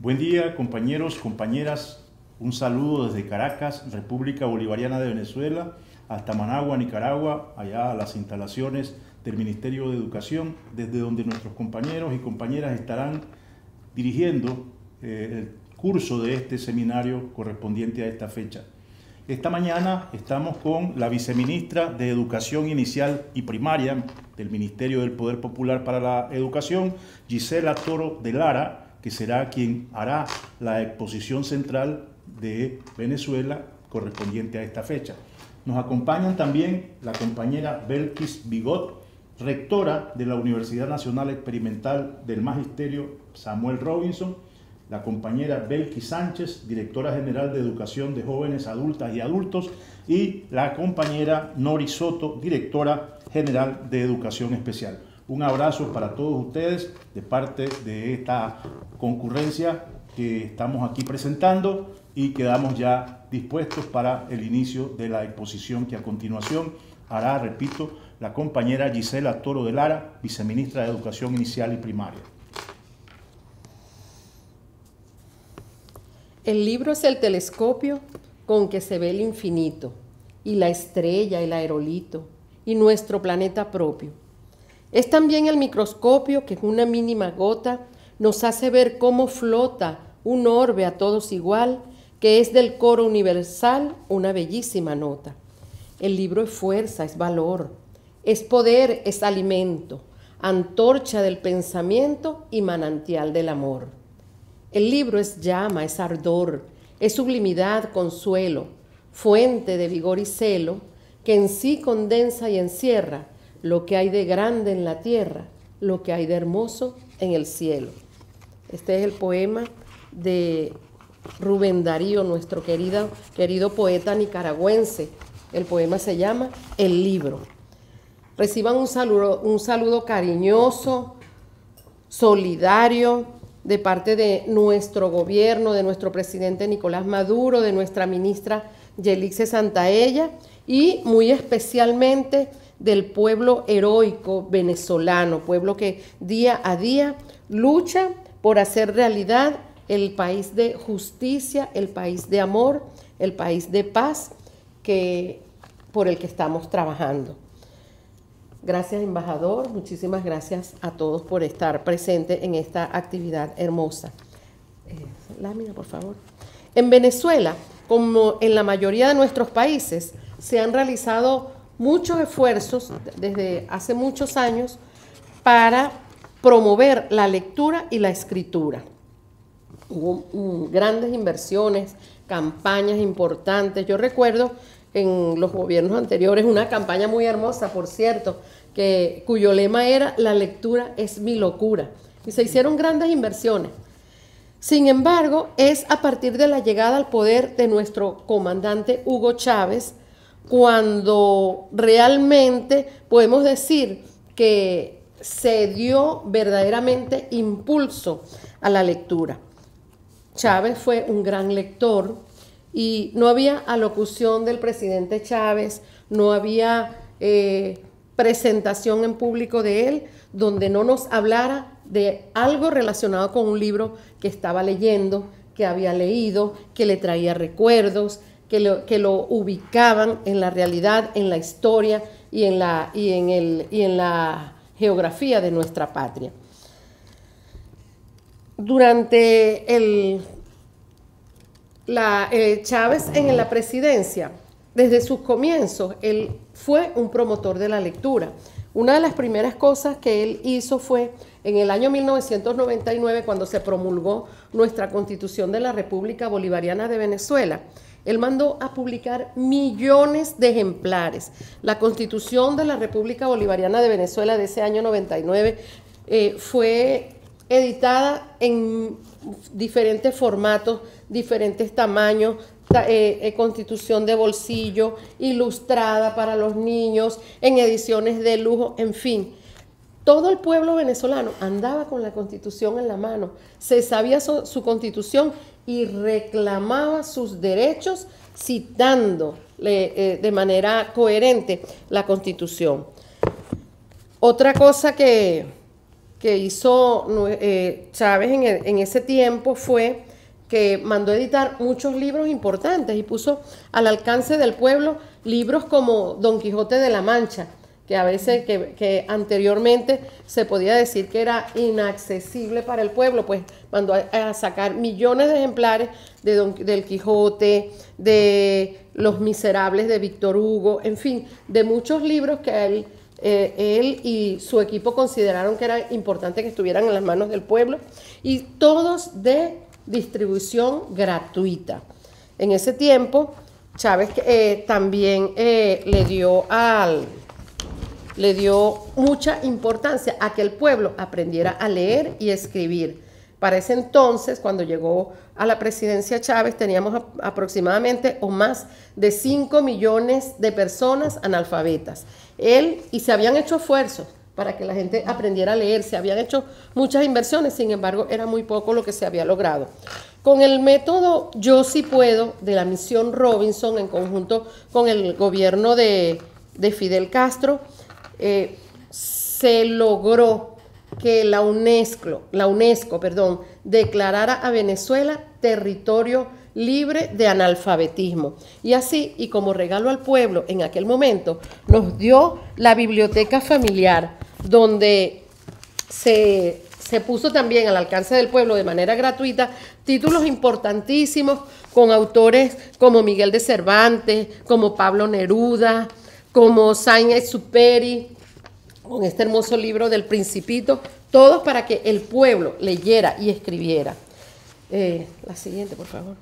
Buen día, compañeros, compañeras. Un saludo desde Caracas, República Bolivariana de Venezuela, hasta Managua, Nicaragua, allá a las instalaciones del Ministerio de Educación, desde donde nuestros compañeros y compañeras estarán dirigiendo el curso de este seminario correspondiente a esta fecha. Esta mañana estamos con la viceministra de Educación Inicial y Primaria del Ministerio del Poder Popular para la Educación, Gisela Toro de Lara, que será quien hará la exposición central de Venezuela correspondiente a esta fecha. Nos acompañan también la compañera Belkis Bigot, rectora de la Universidad Nacional Experimental del Magisterio Samuel Robinson, la compañera Belkis Sánchez, directora general de Educación de Jóvenes, Adultas y Adultos, y la compañera Nori Soto, directora general de Educación Especial. Un abrazo para todos ustedes de parte de esta concurrencia que estamos aquí presentando y quedamos ya dispuestos para el inicio de la exposición que a continuación hará, repito, la compañera Gisela Toro de Lara, viceministra de Educación Inicial y Primaria. El libro es el telescopio con que se ve el infinito, y la estrella, el aerolito, y nuestro planeta propio. Es también el microscopio que, con una mínima gota, nos hace ver cómo flota un orbe a todos igual, que es del coro universal una bellísima nota. El libro es fuerza, es valor, es poder, es alimento, antorcha del pensamiento y manantial del amor. El libro es llama, es ardor, es sublimidad, consuelo, fuente de vigor y celo, que en sí condensa y encierra lo que hay de grande en la tierra, lo que hay de hermoso en el cielo. Este es el poema de Rubén Darío, nuestro querido poeta nicaragüense. El poema se llama El libro. Reciban un saludo cariñoso, solidario, de parte de nuestro gobierno, de nuestro presidente Nicolás Maduro, de nuestra ministra Yelixe Santaella y muy especialmente del pueblo heroico venezolano, pueblo que día a día lucha por hacer realidad el país de justicia, el país de amor, el país de paz por el que estamos trabajando. Gracias, embajador. Muchísimas gracias a todos por estar presentes en esta actividad hermosa. Lámina, por favor. En Venezuela, como en la mayoría de nuestros países, se han realizado muchos esfuerzos desde hace muchos años para promover la lectura y la escritura. Hubo grandes inversiones, campañas importantes. Yo recuerdo en los gobiernos anteriores una campaña muy hermosa, por cierto, cuyo lema era "La lectura es mi locura", y se hicieron grandes inversiones. Sin embargo, es a partir de la llegada al poder de nuestro comandante Hugo Chávez cuando realmente podemos decir que se dio verdaderamente impulso a la lectura. Chávez fue un gran lector y no había alocución del presidente Chávez, no había presentación en público de él donde no nos hablara de algo relacionado con un libro que estaba leyendo, que había leído, que le traía recuerdos, que lo ubicaban en la realidad, en la historia y en la geografía de nuestra patria. Durante Chávez en la presidencia, desde sus comienzos, él fue un promotor de la lectura. Una de las primeras cosas que él hizo fue, en el año 1999, cuando se promulgó nuestra Constitución de la República Bolivariana de Venezuela, él mandó a publicar millones de ejemplares. La Constitución de la República Bolivariana de Venezuela de ese año 99 fue editada en diferentes formatos, diferentes tamaños, constitución de bolsillo, ilustrada para los niños, en ediciones de lujo, en fin. Todo el pueblo venezolano andaba con la Constitución en la mano, se sabía su Constitución y reclamaba sus derechos citando de manera coherente la Constitución. Otra cosa que que hizo Chávez en ese tiempo fue que mandó editar muchos libros importantes y puso al alcance del pueblo libros como Don Quijote de la Mancha, que a veces, que anteriormente se podía decir que era inaccesible para el pueblo, pues mandó a sacar millones de ejemplares del Quijote, de Los Miserables de Víctor Hugo, en fin, de muchos libros que él y su equipo consideraron que era importante que estuvieran en las manos del pueblo, y todos de distribución gratuita. En ese tiempo, Chávez también le dio mucha importancia a que el pueblo aprendiera a leer y escribir. Para ese entonces, cuando llegó a la presidencia Chávez, teníamos aproximadamente o más de 5 millones de personas analfabetas. Y se habían hecho esfuerzos para que la gente aprendiera a leer, se habían hecho muchas inversiones, sin embargo, era muy poco lo que se había logrado. Con el método Yo Sí Puedo de la Misión Robinson, en conjunto con el gobierno de Fidel Castro, se logró que la UNESCO, declarara a Venezuela territorio libre de analfabetismo. Y así, y como regalo al pueblo en aquel momento, nos dio la biblioteca familiar, donde se puso también al alcance del pueblo de manera gratuita títulos importantísimos con autores como Miguel de Cervantes, como Pablo Neruda, como Saint-Exupéry, con este hermoso libro del Principito, todos para que el pueblo leyera y escribiera. La siguiente, por favor.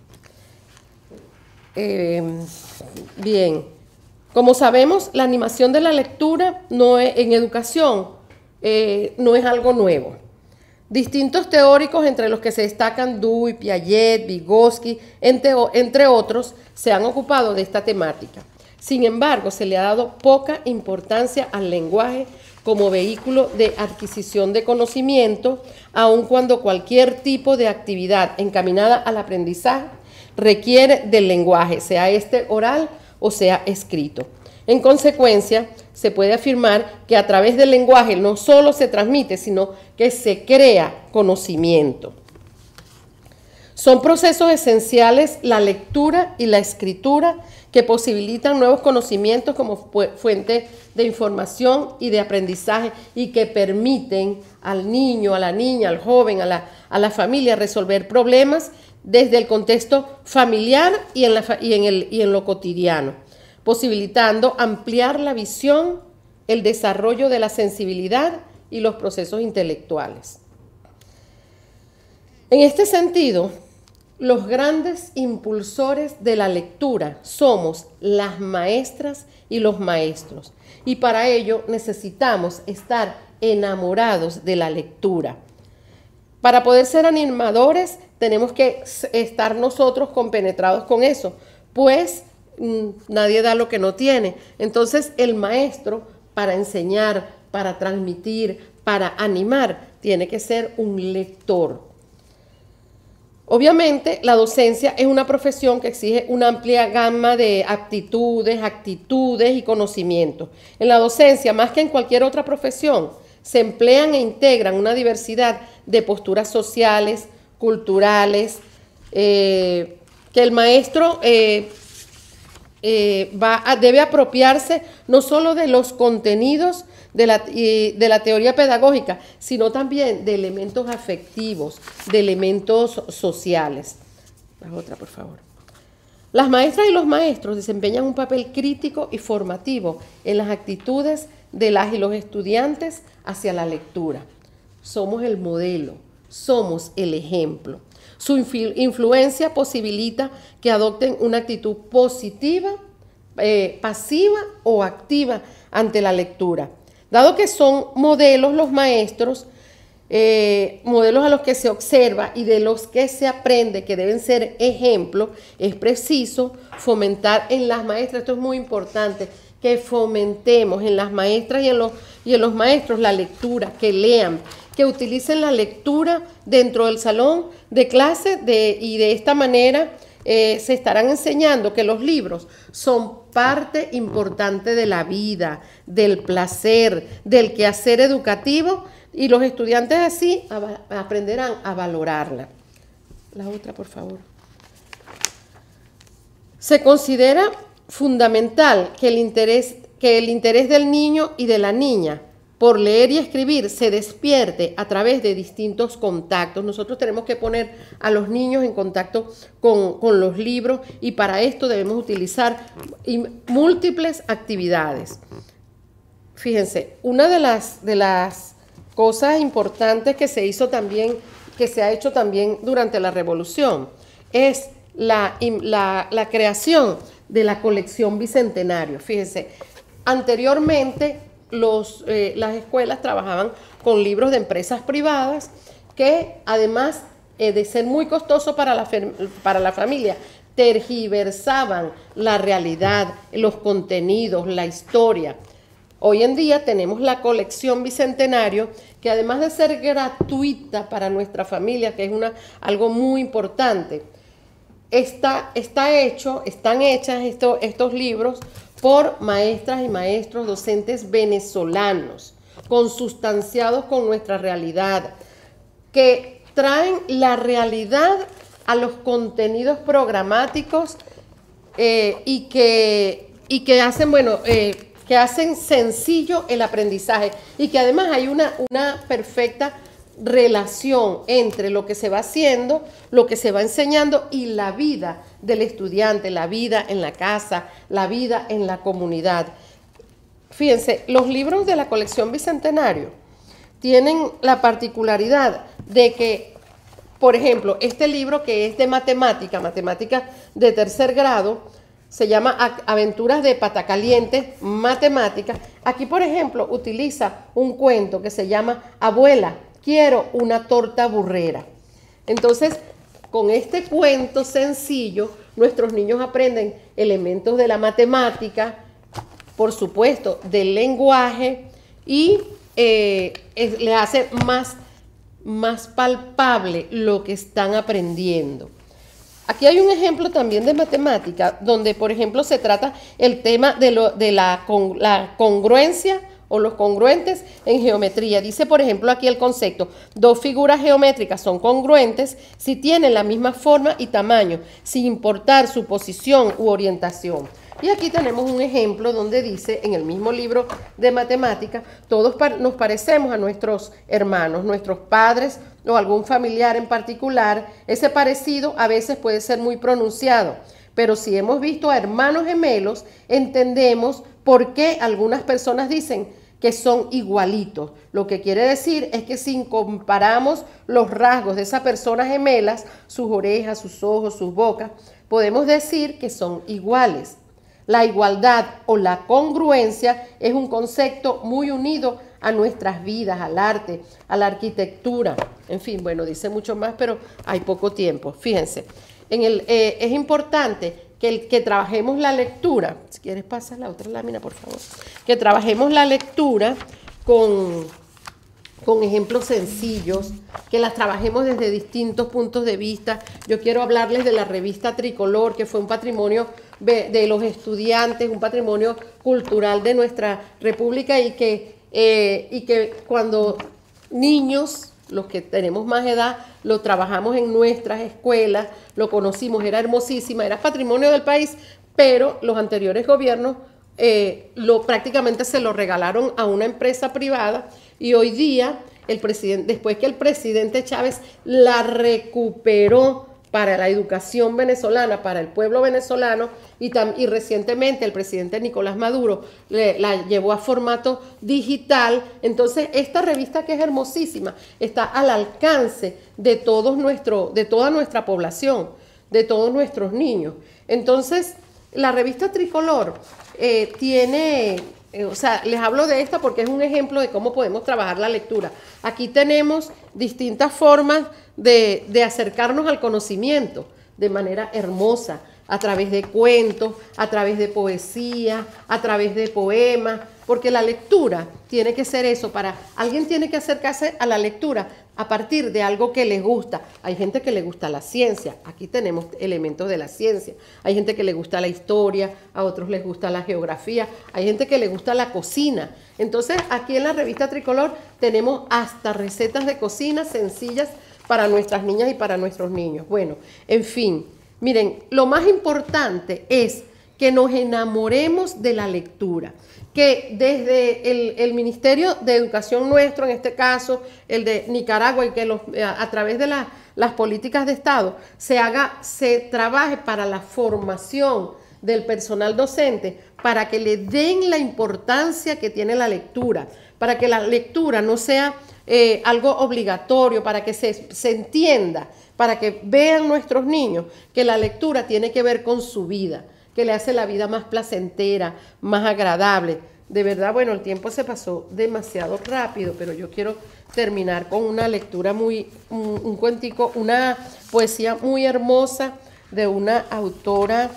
Bien, como sabemos, la animación de la lectura en educación no es algo nuevo. Distintos teóricos, entre los que se destacan Dewey, Piaget, Vygotsky, entre otros, se han ocupado de esta temática. Sin embargo, se le ha dado poca importancia al lenguaje como vehículo de adquisición de conocimiento, aun cuando cualquier tipo de actividad encaminada al aprendizaje requiere del lenguaje, sea este oral o sea escrito. En consecuencia, se puede afirmar que a través del lenguaje no solo se transmite, sino que se crea conocimiento. Son procesos esenciales la lectura y la escritura que posibilitan nuevos conocimientos como fuente de información y de aprendizaje, y que permiten al niño, a la niña, al joven, a la familia resolver problemas desde el contexto familiar y en lo cotidiano, posibilitando ampliar la visión, el desarrollo de la sensibilidad y los procesos intelectuales. En este sentido, los grandes impulsores de la lectura somos las maestras y los maestros, y para ello necesitamos estar enamorados de la lectura. Para poder ser animadores tenemos que estar nosotros compenetrados con eso, pues nadie da lo que no tiene. Entonces el maestro, para enseñar, para transmitir, para animar, tiene que ser un lector. Obviamente, la docencia es una profesión que exige una amplia gama de actitudes y conocimientos. En la docencia, más que en cualquier otra profesión, se emplean e integran una diversidad de posturas sociales, culturales, que el maestro debe apropiarse no solo de los contenidos de la teoría pedagógica, sino también de elementos afectivos, de elementos sociales. La otra, por favor. Las maestras y los maestros desempeñan un papel crítico y formativo en las actitudes de las y los estudiantes hacia la lectura. Somos el modelo, somos el ejemplo. Su influencia posibilita que adopten una actitud positiva, pasiva o activa ante la lectura. Dado que son modelos los maestros, modelos a los que se observa y de los que se aprende, que deben ser ejemplos, es preciso fomentar en las maestras, esto es muy importante, que fomentemos en las maestras y en los maestros la lectura, que lean, que utilicen la lectura dentro del salón de clase y de esta manera se estarán enseñando que los libros son parte importante de la vida, del placer, del quehacer educativo, y los estudiantes así aprenderán a valorarla. La otra, por favor. Se considera fundamental que el interés del niño y de la niña por leer y escribir se despierte a través de distintos contactos. Nosotros tenemos que poner a los niños en contacto con los libros y para esto debemos utilizar múltiples actividades. Fíjense, una de las cosas importantes que se hizo también, que se ha hecho también durante la Revolución, es la creación de la colección Bicentenario. Fíjense, anteriormente las escuelas trabajaban con libros de empresas privadas que, además de ser muy costoso para la familia, tergiversaban la realidad, los contenidos, la historia. Hoy en día tenemos la colección Bicentenario, que además de ser gratuita para nuestra familia, que es algo muy importante, están hechas estos libros por maestras y maestros docentes venezolanos, consustanciados con nuestra realidad, que traen la realidad a los contenidos programáticos y que hacen, que hacen sencillo el aprendizaje y que además hay una perfecta relación entre lo que se va haciendo, lo que se va enseñando y la vida del estudiante, la vida en la casa, la vida en la comunidad. Fíjense, los libros de la colección Bicentenario tienen la particularidad de que, por ejemplo, este libro que es de matemática de tercer grado, se llama Aventuras de Patacalientes, Matemáticas. Aquí, por ejemplo, utiliza un cuento que se llama Abuela, quiero una torta burrera. Entonces, con este cuento sencillo, nuestros niños aprenden elementos de la matemática, por supuesto, del lenguaje y le hace más palpable lo que están aprendiendo. Aquí hay un ejemplo también de matemática, donde, por ejemplo, se trata el tema de la congruencia o los congruentes en geometría. Dice, por ejemplo, aquí el concepto: dos figuras geométricas son congruentes si tienen la misma forma y tamaño, sin importar su posición u orientación. Y aquí tenemos un ejemplo donde dice, en el mismo libro de matemática, todos nos parecemos a nuestros hermanos, nuestros padres o algún familiar en particular. Ese parecido a veces puede ser muy pronunciado, pero si hemos visto a hermanos gemelos, entendemos por qué algunas personas dicen que son igualitos. Lo que quiere decir es que si comparamos los rasgos de esas personas gemelas, sus orejas, sus ojos, sus bocas, podemos decir que son iguales. La igualdad o la congruencia es un concepto muy unido a nuestras vidas, al arte, a la arquitectura. En fin, bueno, dice mucho más, pero hay poco tiempo. Fíjense, es importante que trabajemos la lectura. Si quieres, pasa la otra lámina, por favor. Que trabajemos la lectura con ejemplos sencillos, que las trabajemos desde distintos puntos de vista. Yo quiero hablarles de la revista Tricolor, que fue un patrimonio de los estudiantes, un patrimonio cultural de nuestra república y que cuando niños, los que tenemos más edad, lo trabajamos en nuestras escuelas, lo conocimos, era hermosísima, era patrimonio del país, pero los anteriores gobiernos prácticamente se lo regalaron a una empresa privada y hoy día, después que el presidente Chávez la recuperó para la educación venezolana, para el pueblo venezolano, y recientemente el presidente Nicolás Maduro la llevó a formato digital. Entonces, esta revista, que es hermosísima, está al alcance de toda nuestra población, de todos nuestros niños. Entonces, la revista Tricolor les hablo de esta porque es un ejemplo de cómo podemos trabajar la lectura. Aquí tenemos distintas formas de acercarnos al conocimiento de manera hermosa, a través de cuentos, a través de poesía, a través de poemas, porque la lectura tiene que ser eso. Alguien tiene que acercarse a la lectura a partir de algo que les gusta. Hay gente que le gusta la ciencia, aquí tenemos elementos de la ciencia. Hay gente que le gusta la historia, a otros les gusta la geografía, hay gente que le gusta la cocina. Entonces, aquí en la revista Tricolor tenemos hasta recetas de cocina sencillas para nuestras niñas y para nuestros niños. Bueno, en fin, miren, lo más importante es que nos enamoremos de la lectura, que desde el Ministerio de Educación nuestro, en este caso, el de Nicaragua, y que a través de las políticas de Estado se trabaje para la formación del personal docente, para que le den la importancia que tiene la lectura, para que la lectura no sea algo obligatorio, para que se entienda, para que vean nuestros niños que la lectura tiene que ver con su vida, que le hace la vida más placentera, más agradable. De verdad, bueno, el tiempo se pasó demasiado rápido, pero yo quiero terminar con una lectura un cuentico, una poesía muy hermosa de una autora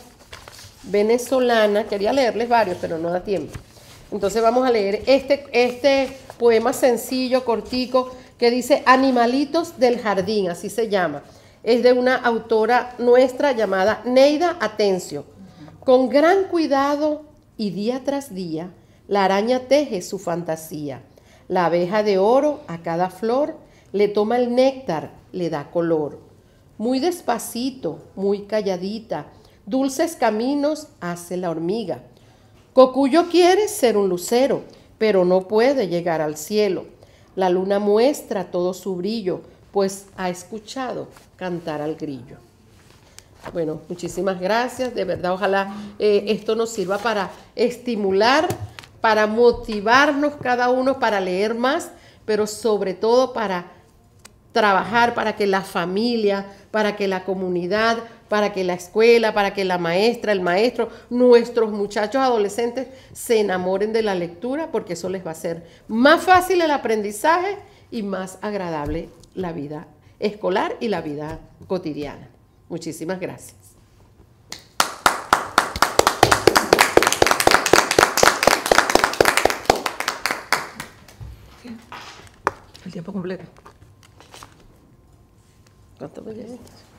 venezolana. Quería leerles varios, pero no da tiempo. Entonces vamos a leer este poema sencillo, cortico, que dice Animalitos del Jardín, así se llama. Es de una autora nuestra llamada Neida Atencio. Con gran cuidado y día tras día, la araña teje su fantasía. La abeja de oro a cada flor le toma el néctar, le da color. Muy despacito, muy calladita, dulces caminos hace la hormiga. Cocuyo quiere ser un lucero, pero no puede llegar al cielo. La luna muestra todo su brillo, pues ha escuchado cantar al grillo. Bueno, muchísimas gracias, de verdad, ojalá esto nos sirva para estimular, para motivarnos cada uno, para leer más, pero sobre todo para trabajar para que la familia, para que la comunidad, para que la escuela, para que la maestra, el maestro, nuestros muchachos adolescentes se enamoren de la lectura, porque eso les va a hacer más fácil el aprendizaje y más agradable la vida escolar y la vida cotidiana. Muchísimas gracias. El tiempo completo. ¿Cuánto me lleva?